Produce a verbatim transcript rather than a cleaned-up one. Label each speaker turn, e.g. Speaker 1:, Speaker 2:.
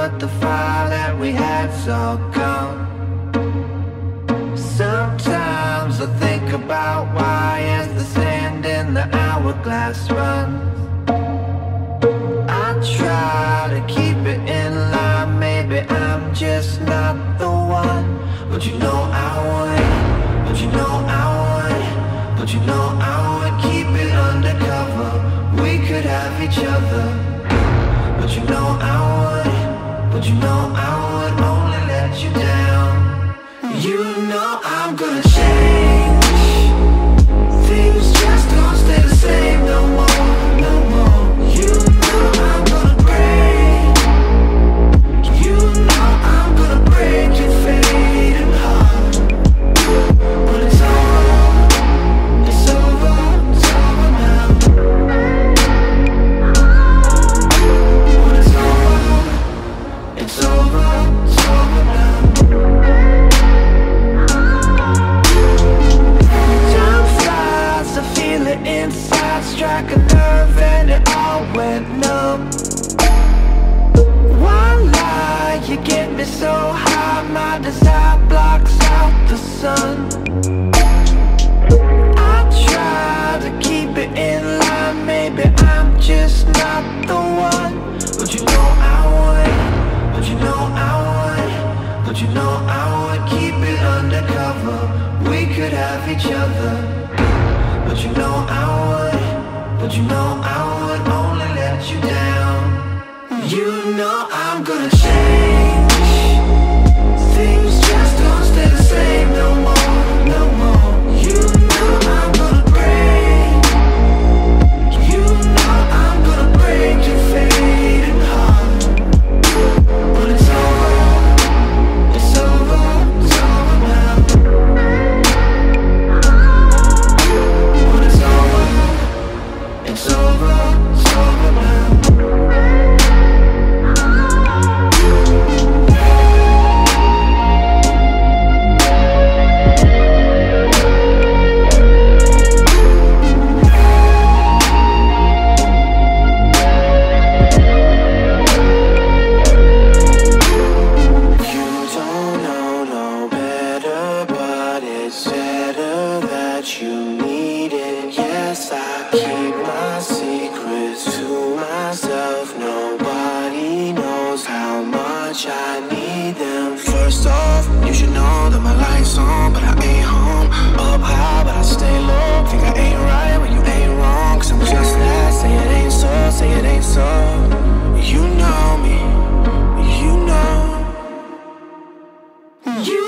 Speaker 1: but the fire that we had's all gone. Sometimes I think about why as the sand in the hourglass runs. I try to keep it in line, maybe I'm just not the one. But you know I would, but you know I would, but you know I would keep it undercover. We could have each other. But you know I would, but you know I would only let you down. You know I'm gonna change. Things just don't stay the same no more, no more. You know I'm gonna break. You know I'm gonna break your fading heart. But it's over, it's over, it's over now. But it's over, it's over, it's over now. Time flies, I feel it inside, strike a nerve and it all went numb. One lie, you get me so high, my desire blocks out the sun. I try to keep it in line, maybe I'm just not the one. But you know I would, but you know I would, but you know I would keep it undercover. We could have each other. But you know I would, but you know I would only let you down. You know I'm gonna change. Things just don't stay the same no more, no more. You know I'm gonna break. You know I'm gonna break your fading heart. But it's over, it's over, it's over now. But it's over, it's over, it's over now. You